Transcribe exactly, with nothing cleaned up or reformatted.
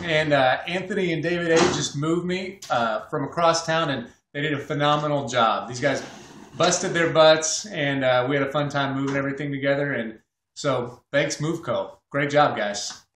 and uh, Anthony and David A just moved me uh, from across town, and they did a phenomenal job. These guys busted their butts, and uh, we had a fun time moving everything together. And so thanks, MoveCo. Great job, guys.